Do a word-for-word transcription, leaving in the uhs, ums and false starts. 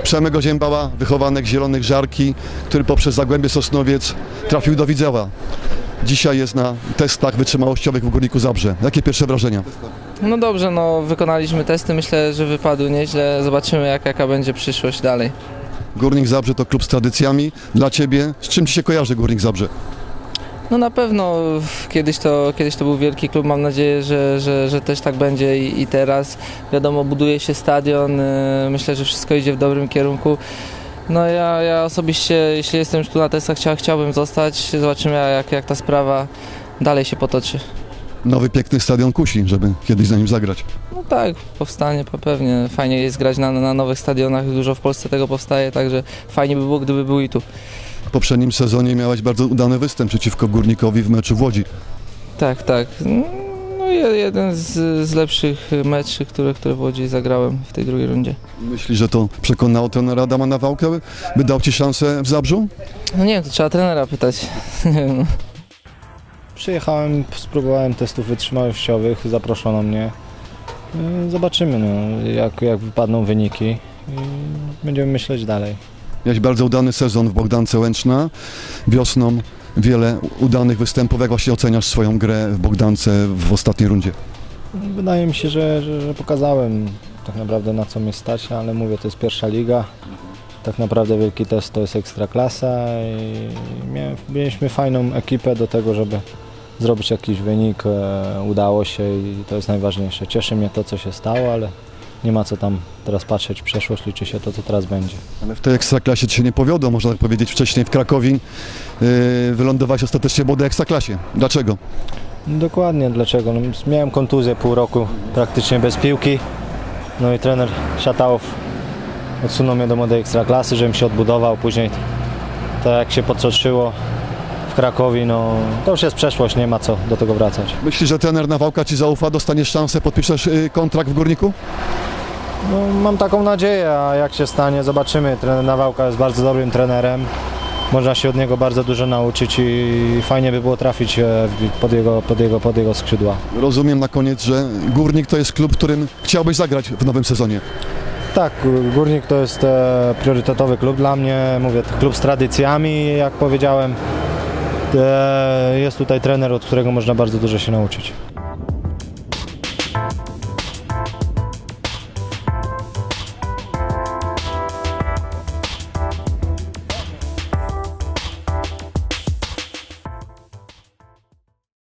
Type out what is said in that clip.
Przemek Oziębała, wychowanek Zielonych Żarki, który poprzez Zagłębie Sosnowiec trafił do Widzewa. Dzisiaj jest na testach wytrzymałościowych w Górniku Zabrze. Jakie pierwsze wrażenia? No dobrze, no wykonaliśmy testy, myślę, że wypadły nieźle. Zobaczymy, jak, jaka będzie przyszłość dalej. Górnik Zabrze to klub z tradycjami. Dla Ciebie, z czym Ci się kojarzy Górnik Zabrze? No na pewno kiedyś to, kiedyś to był wielki klub, mam nadzieję, że, że, że też tak będzie i, i teraz. Wiadomo, buduje się stadion, myślę, że wszystko idzie w dobrym kierunku. No ja, ja osobiście, jeśli jestem już tu na testach, chcia, chciałbym zostać. Zobaczymy, jak, jak ta sprawa dalej się potoczy. Nowy piękny stadion kusi, żeby kiedyś na nim zagrać. No tak, powstanie pewnie. Fajnie jest grać na, na nowych stadionach, dużo w Polsce tego powstaje, także fajnie by było, gdyby był i tu. W poprzednim sezonie miałeś bardzo udany występ przeciwko Górnikowi w meczu w Łodzi. Tak, tak. No jeden z, z lepszych meczy, które, które w Łodzi zagrałem w tej drugiej rundzie. Myślisz, że to przekonało trenera Adama Nawałkę, by dał Ci szansę w Zabrzu? No nie wiem, to trzeba trenera pytać. Nie wiem, no. Przyjechałem, spróbowałem testów wytrzymałościowych, zaproszono mnie. Zobaczymy, no, jak, jak wypadną wyniki i będziemy myśleć dalej. Miałeś bardzo udany sezon w Bogdance Łęczna. Wiosną wiele udanych występów. Jak właśnie oceniasz swoją grę w Bogdance w ostatniej rundzie? Wydaje mi się, że, że, że pokazałem tak naprawdę, na co mnie stać, ale mówię, to jest pierwsza liga. Tak naprawdę wielki test to jest ekstraklasa i mieliśmy fajną ekipę do tego, żeby zrobić jakiś wynik. Udało się i to jest najważniejsze. Cieszy mnie to, co się stało, ale nie ma co tam teraz patrzeć w przeszłość, liczy się to, co teraz będzie. Ale w tej ekstraklasie Ci się nie powiodło, można tak powiedzieć. Wcześniej w Krakowie yy, wylądowałeś ostatecznie w młodej ekstraklasie. Dlaczego? Dokładnie dlaczego. No, miałem kontuzję pół roku praktycznie bez piłki. No i trener Szatałow odsunął mnie do młodej ekstraklasy, żebym się odbudował. Później to jak się potoczyło w Krakowie, no to już jest przeszłość, nie ma co do tego wracać. Myślisz, że trener Nawałka Ci zaufa, dostaniesz szansę, podpiszesz yy, kontrakt w Górniku? No, mam taką nadzieję, a jak się stanie, zobaczymy. Trener Nawałka jest bardzo dobrym trenerem. Można się od niego bardzo dużo nauczyć i fajnie by było trafić pod jego, pod jego, pod jego skrzydła. Rozumiem na koniec, że Górnik to jest klub, w którym chciałbyś zagrać w nowym sezonie. Tak, Górnik to jest e, priorytetowy klub dla mnie. Mówię, to klub z tradycjami, jak powiedziałem. E, jest tutaj trener, od którego można bardzo dużo się nauczyć.